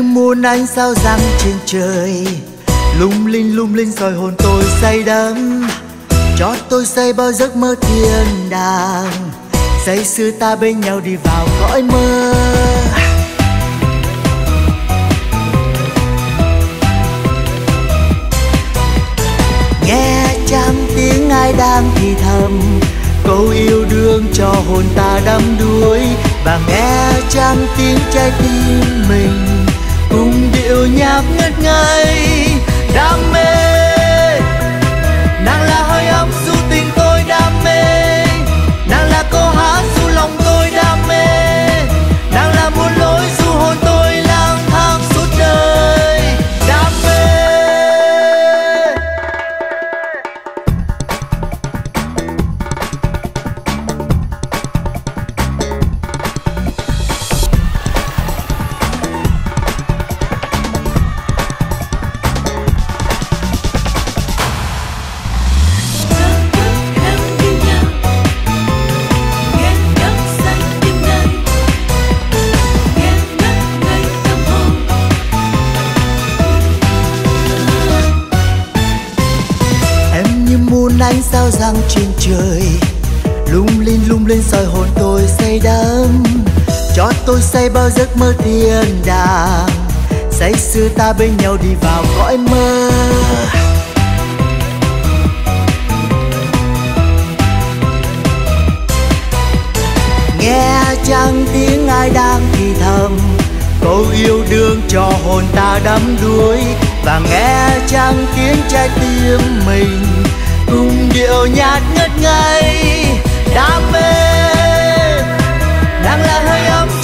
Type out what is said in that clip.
muôn ánh sao răng trên trời, lung linh soi hồn tôi say đắm, cho tôi say bao giấc mơ thiên đàng, say sưa ta bên nhau đi vào cõi mơ. Nghe trăm tiếng ai đang thì thầm, câu yêu đương cho hồn ta đắm đuối, và nghe trăm tiếng trái tim mình cùng điệu nhạc ngất ngây đam mê. Nàng là hơi ấm du tình tôi đam mê, nàng là câu hát du lòng tôi đam mê, nàng là muôn lối du hồn tôi lang thang suốt đời đam mê. Muôn ánh sao răng trên trời, lung linh soi hồn tôi say đắm, cho tôi say bao giấc mơ thiên đàng, say sưa ta bên nhau đi vào cõi mơ. Nghe chẳng tiếng ai đang thì thầm, câu yêu đương cho hồn ta đắm đuối, và nghe chẳng tiếng trái tim mình cùng điệu nhạc ngất ngây đam mê. Nàng là hơi ấm